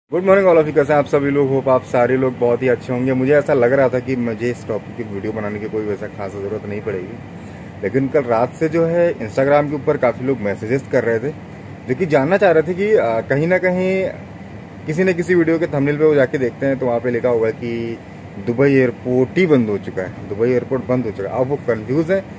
Good morning all of you. कैसे आप सभी लोग? होप आप सारे लोग बहुत ही अच्छे होंगे। मुझे ऐसा लग रहा था कि मुझे इस टॉपिक की वीडियो बनाने की कोई वैसा खास ज़रूरत नहीं पड़ेगी, लेकिन कल रात से जो है इंस्टाग्राम के ऊपर काफ़ी लोग मैसेजेस कर रहे थे जो कि जानना चाह रहे थे कि कहीं ना कहीं किसी न किसी वीडियो के थंबनेल पे वो जाके देखते हैं तो वहाँ पे लिखा हुआ है कि दुबई एयरपोर्ट ही बंद हो चुका है, दुबई एयरपोर्ट बंद हो चुका है। अब वो कंफ्यूज है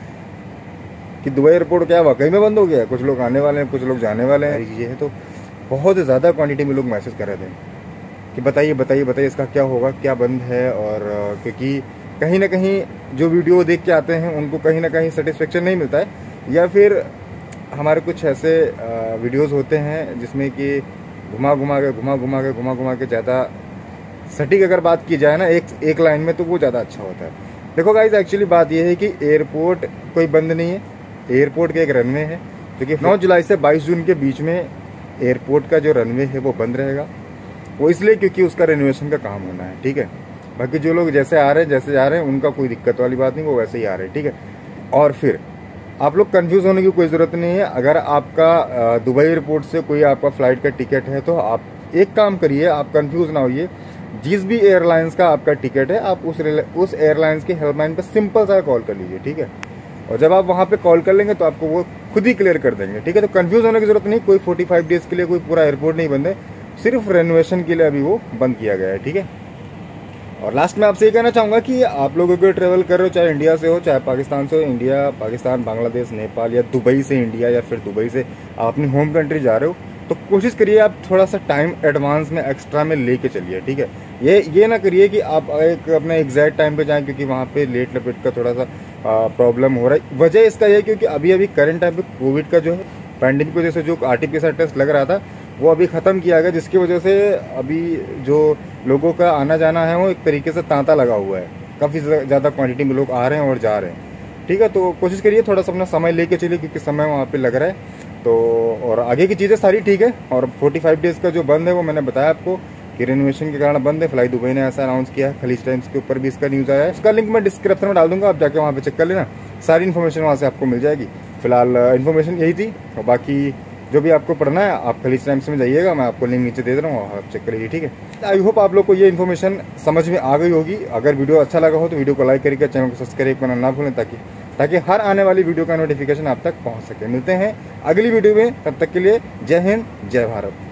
कि दुबई एयरपोर्ट क्या वाकई में बंद हो गया है, कुछ लोग आने वाले हैं, कुछ लोग जाने वाले हैं। चीज़ें हैं तो बहुत ज़्यादा क्वांटिटी में लोग मैसेज कर रहे थे कि बताइए बताइए बताइए इसका क्या होगा, क्या बंद है। और क्योंकि कहीं ना कहीं जो वीडियो देख के आते हैं उनको कहीं ना कहीं सेटिस्फेक्शन नहीं मिलता है, या फिर हमारे कुछ ऐसे वीडियोस होते हैं जिसमें कि घुमा घुमा के ज़्यादा सटीक अगर बात की जाए ना एक लाइन में, तो वो ज़्यादा अच्छा होता है। देखो गाइस, एक्चुअली बात ये है कि एयरपोर्ट कोई बंद नहीं है। एयरपोर्ट का एक रनवे है जो कि 9 जुलाई से 22 जून के बीच में एयरपोर्ट का जो रनवे है वो बंद रहेगा। वो इसलिए क्योंकि उसका रेनोवेशन का काम होना है, ठीक है। बाकी जो लोग जैसे आ रहे हैं जैसे जा रहे हैं उनका कोई दिक्कत वाली बात नहीं, वो वैसे ही आ रहे हैं, ठीक है। और फिर आप लोग कंफ्यूज होने की कोई ज़रूरत नहीं है। अगर आपका दुबई एयरपोर्ट से कोई आपका फ्लाइट का टिकट है तो आप एक काम करिए, आप कंफ्यूज ना होइए। जिस भी एयरलाइंस का आपका टिकट है आप उस एयरलाइंस की हेल्पलाइन पर सिंपल सा कॉल कर लीजिए, ठीक है। और जब आप वहाँ पे कॉल कर लेंगे तो आपको वो खुद ही क्लियर कर देंगे, ठीक है। तो कंफ्यूज होने की जरूरत नहीं। कोई 45 डेज के लिए कोई पूरा एयरपोर्ट नहीं बंद है, सिर्फ रेनोवेशन के लिए अभी वो बंद किया गया है, ठीक है। और लास्ट में आपसे ये कहना चाहूँगा कि आप लोग अगर ट्रेवल कर रहे हो, चाहे इंडिया से हो चाहे पाकिस्तान से हो, इंडिया पाकिस्तान बांग्लादेश नेपाल, या दुबई से इंडिया, या फिर दुबई से आप अपनी होम कंट्री जा रहे हो, तो कोशिश करिए आप थोड़ा सा टाइम एडवांस में एक्स्ट्रा में लेके चलिए, ठीक है। ये ना करिए कि आप एक अपने एग्जैक्ट टाइम पे जाएं, क्योंकि वहाँ पे लेट लपेट का थोड़ा सा प्रॉब्लम हो रहा है। वजह इसका ये है क्योंकि अभी करंट टाइम पे कोविड का जो है पैंडेमिक की वजह से जो RT-PCR टेस्ट लग रहा था वो अभी ख़त्म किया गया, जिसकी वजह से अभी जो लोगों का आना जाना है वो एक तरीके से तांता लगा हुआ है। काफ़ी ज़्यादा क्वांटिटी में लोग आ रहे हैं और जा रहे हैं, ठीक है। तो कोशिश करिए थोड़ा सा अपना समय लेके चलिए, क्योंकि समय वहाँ पे लग रहा है। तो और आगे की चीज़ें सारी ठीक है। और 45 डेज़ का जो बंद है वो मैंने बताया आपको कि रेनोवेशन के कारण बंद है। फ्लाई दुबई ने ऐसा अनाउंस किया है। खलीज टाइम्स के ऊपर भी इसका न्यूज़ आया है। उसका लिंक मैं डिस्क्रिप्शन में डाल दूंगा, आप जाके वहाँ पे चेक कर लेना, सारी इन्फॉर्मेशन वहाँ से आपको मिल जाएगी। फिलहाल इन्फॉर्मेशन यही थी, और बाकी जो भी आपको पढ़ना है आप खलीज टाइम्स में जाइएगा, मैं आपको लिंक नीचे दे रहा हूँ, आप चेक करिए, ठीक है। आई होप आप लोग को ये इन्फॉर्मेशन समझ में आ गई होगी। अगर वीडियो अच्छा लगा हो तो वीडियो को लाइक करके चैनल को सब्सक्राइब करना ना भूलें, ताकि हर आने वाली वीडियो का नोटिफिकेशन आप तक पहुँच सके। मिलते हैं अगली वीडियो में, तब तक के लिए जय हिंद जय भारत।